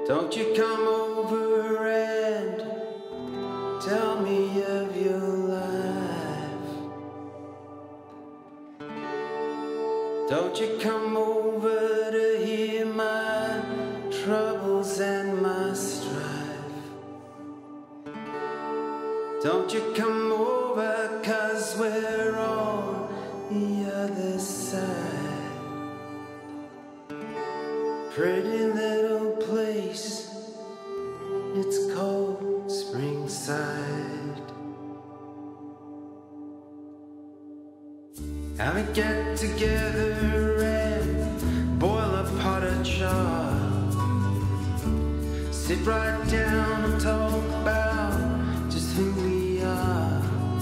Don't you come over and tell me of your life. Don't you come over to hear my troubles and my strife. Don't you come over, 'cause we're on the other side. Pretty little place, it's called Springside. And we get together and boil a pot of char. Sit right down and talk about just who we are.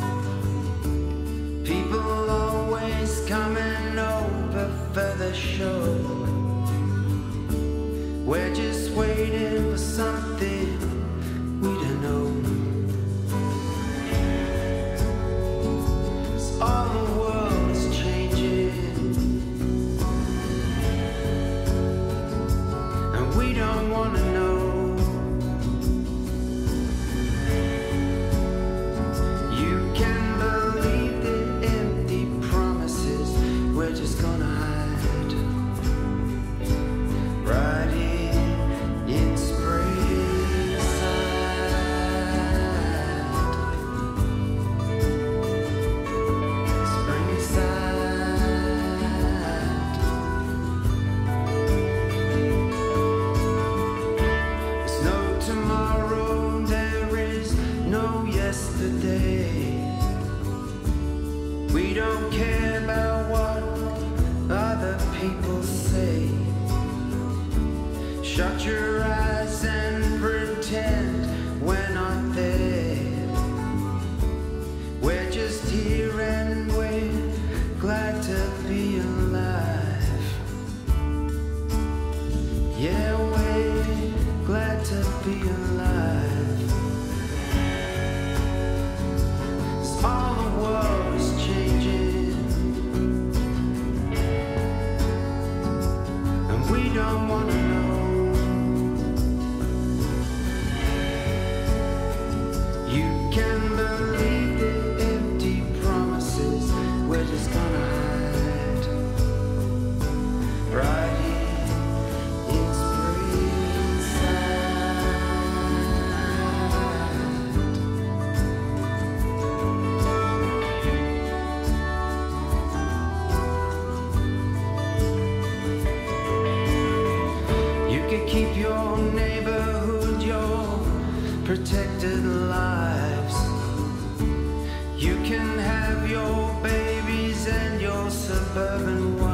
People always coming over for the show. We're just waiting for something we don't know. 'Cause all the world is changing, and we don't want to know. You can believe the empty promises we're just gonna hide right here in we don't care about what other people say. Shut your eyes and pretend we're not there. We're just here and we're glad to be alive. Yeah, we're glad to be alive. 'Cause all the world is changing, and we don't want to know. You can believe the empty promises we're just gonna hide right here in keep your neighborhood, your protected lives. You can have your babies and your suburban wives.